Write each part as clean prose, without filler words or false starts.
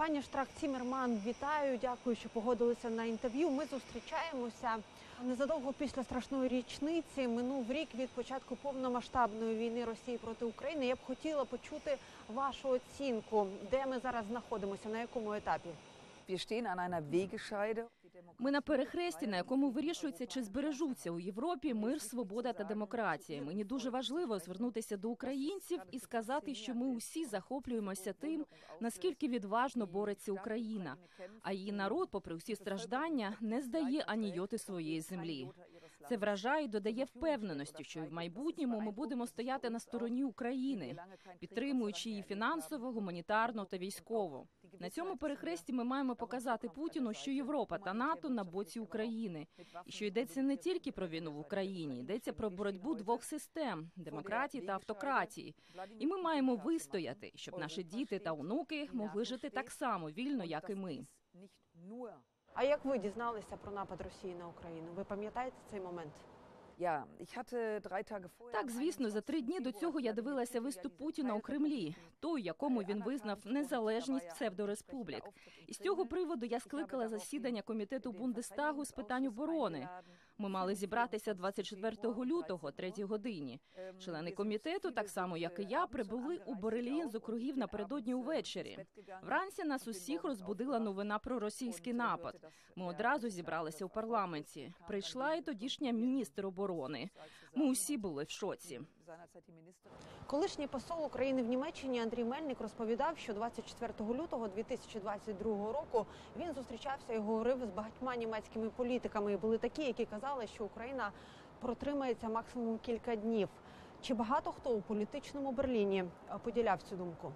Пані Страк-Ціммерман, вітаю, дякую, що погодилися на інтерв'ю. Ми зустрічаємося незадовго після страшної річниці. Минув рік від початку повномасштабної війни Росії проти України. Я б хотіла почути вашу оцінку, де ми зараз знаходимося, на якому етапі? Ми на перехресті, на якому вирішується, чи збережуться у Європі мир, свобода та демократія. Мені дуже важливо звернутися до українців і сказати, що ми усі захоплюємося тим, наскільки відважно бореться Україна. А її народ, попри всі страждання, не здає ані йоти своєї землі. Це вражає і додає впевненості, що і в майбутньому ми будемо стояти на стороні України, підтримуючи її фінансово, гуманітарно та військово. На цьому перехресті ми маємо показати Путіну, що Європа та НАТО на боці України. І що йдеться не тільки про війну в Україні, йдеться про боротьбу двох систем – демократії та автократії. І ми маємо вистояти, щоб наші діти та онуки могли жити так само вільно, як і ми. А як ви дізналися про напад Росії на Україну? Ви пам'ятаєте цей момент? Так, звісно, за 3 дні до цього я дивилася виступ Путіна у Кремлі, той, якому він визнав незалежність псевдореспублік. І з цього приводу я скликала засідання комітету Бундестагу з питань оборони. Ми мали зібратися 24 лютого, о 3 годині. Члени комітету, так само як і я, прибули у Берлін з округів напередодні увечері. Вранці нас усіх розбудила новина про російський напад. Ми одразу зібралися у парламенті. Прийшла і тодішня міністр оборони. Ми усі були в шоці. Колишній посол України в Німеччині Андрій Мельник розповідав, що 24 лютого 2022 року він зустрічався і говорив з багатьма німецькими політиками. І були такі, які казали, що Україна протримається максимум кілька днів. Чи багато хто у політичному Берліні поділяв цю думку?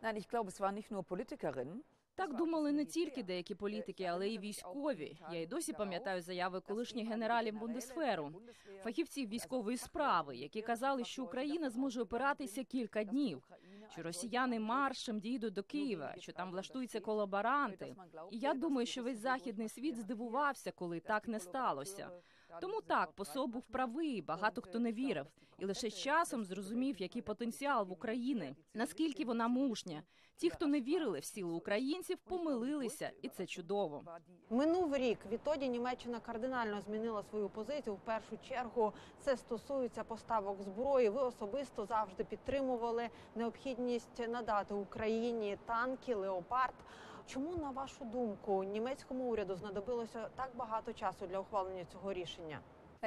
Так думали не тільки деякі політики, але й військові. Я й досі пам'ятаю заяви колишніх генералів Бундесверу, фахівців військової справи, які казали, що Україна зможе опиратися кілька днів, що росіяни маршем дійдуть до Києва, що там влаштуються колаборанти. І я думаю, що весь західний світ здивувався, коли так не сталося. Тому так, посол був правий, багато хто не вірив. І лише з часом зрозумів, який потенціал в Україні, наскільки вона мужня. Ті, хто не вірили в силу українців, помилилися, і це чудово. Минув рік. Відтоді Німеччина кардинально змінила свою позицію. В першу чергу це стосується поставок зброї. Ви особисто завжди підтримували необхідність надати Україні танки «Леопард». Чому, на вашу думку, німецькому уряду знадобилося так багато часу для ухвалення цього рішення?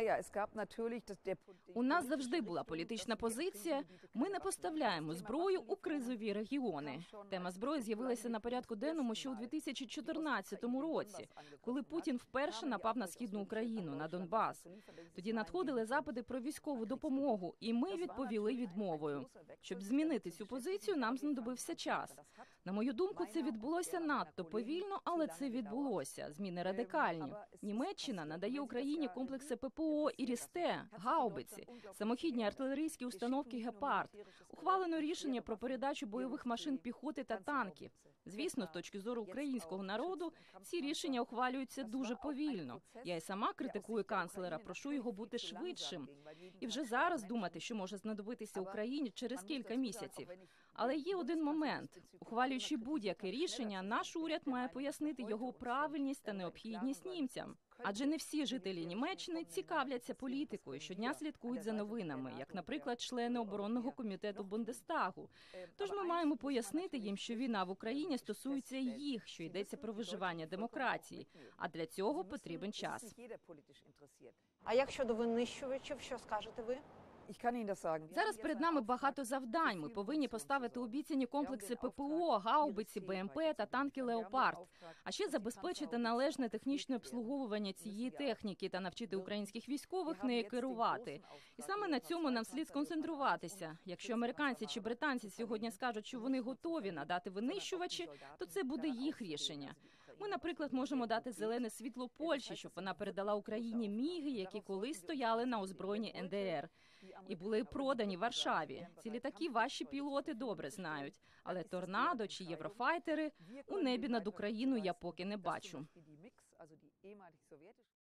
У нас завжди була політична позиція. Ми не поставляємо зброю у кризові регіони. Тема зброї з'явилася на порядку денному ще у 2014 році, коли Путін вперше напав на Східну Україну, на Донбас. Тоді надходили запити про військову допомогу, і ми відповіли відмовою. Щоб змінити цю позицію, нам знадобився час. На мою думку, це відбулося надто повільно, але це відбулося. Зміни радикальні. Німеччина надає Україні комплекси ППО і «Рісте», гаубиці, самохідні артилерійські установки «Гепард». Ухвалено рішення про передачу бойових машин піхоти та танків. Звісно, з точки зору українського народу, ці рішення ухвалюються дуже повільно. Я і сама критикую канцлера, прошу його бути швидшим. І вже зараз думати, що може знадобитися Україні через кілька місяців. Але є один момент. Ухвалюючи будь-яке рішення, наш уряд має пояснити його правильність та необхідність німцям. Адже не всі жителі Німеччини цікавляться політикою, щодня слідкують за новинами, як, наприклад, члени оборонного комітету Бундестагу. Тож ми маємо пояснити їм, що війна в Україні стосується їх, що йдеться про виживання демократії, а для цього потрібен час. А як щодо винищувачів, що скажете ви? Зараз перед нами багато завдань. Ми повинні поставити обіцяні комплекси ППО, гаубиці, БМП та танки «Леопард». А ще забезпечити належне технічне обслуговування цієї техніки та навчити українських військових нею керувати. І саме на цьому нам слід сконцентруватися. Якщо американці чи британці сьогодні скажуть, що вони готові надати винищувачі, то це буде їх рішення. Ми, наприклад, можемо дати зелене світло Польщі, щоб вона передала Україні міги, які колись стояли на озброєнні НДР. І були продані Варшаві. Ці літаки ваші пілоти добре знають. Але «Торнадо» чи «Єврофайтери» у небі над Україною я поки не бачу.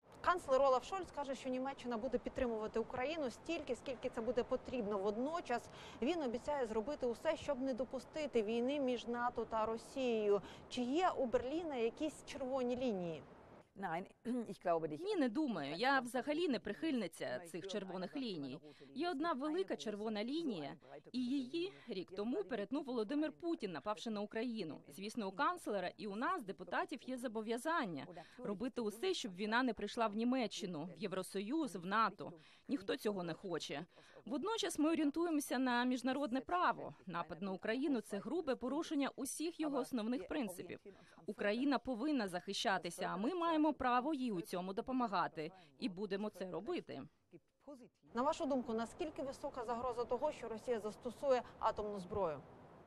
Канцлер Олаф Шольц каже, що Німеччина буде підтримувати Україну стільки, скільки це буде потрібно. Водночас він обіцяє зробити усе, щоб не допустити війни між НАТО та Росією. Чи є у Берліна якісь червоні лінії? Ні, не думаю. Я взагалі не прихильниця цих червоних ліній. Є одна велика червона лінія, і її рік тому перетнув Володимир Путін, напавши на Україну. Звісно, у канцлера і у нас, депутатів, є зобов'язання робити усе, щоб війна не прийшла в Німеччину, в Євросоюз, в НАТО. Ніхто цього не хоче. Водночас ми орієнтуємося на міжнародне право. Напад на Україну – це грубе порушення усіх його основних принципів. Україна повинна захищатися, а ми маємо право їй у цьому допомагати. І будемо це робити. На вашу думку, наскільки висока загроза того, що Росія застосує атомну зброю?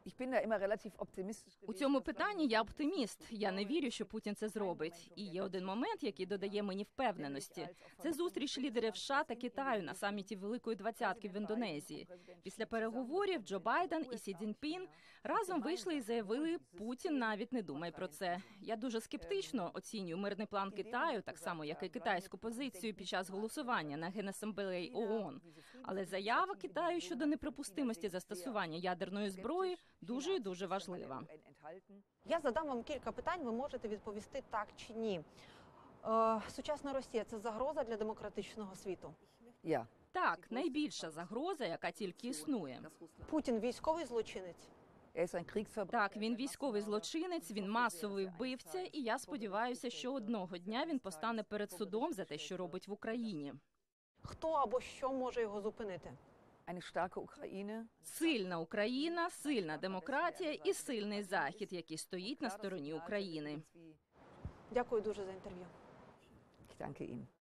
У цьому питанні я оптиміст. Я не вірю, що Путін це зробить. І є один момент, який додає мені впевненості. Це зустріч лідерів США та Китаю на саміті Великої Двадцятки в Індонезії. Після переговорів Джо Байден і Сі Цзіньпін разом вийшли і заявили, Путін навіть не думай про це. Я дуже скептично оцінюю мирний план Китаю, так само, як і китайську позицію під час голосування на Генасамблеї ООН. Але заява Китаю щодо неприпустимості застосування ядерної зброї дуже і дуже важлива. Я задам вам кілька питань, ви можете відповісти так чи ні. Сучасна Росія – це загроза для демократичного світу? Так, найбільша загроза, яка тільки існує. Путін – військовий злочинець? Так, він військовий злочинець, він масовий вбивця, і я сподіваюся, що одного дня він постане перед судом за те, що робить в Україні. Хто або що може його зупинити? Сильна Україна, сильна демократія і сильний Захід, який стоїть на стороні України. Дякую дуже за інтерв'ю.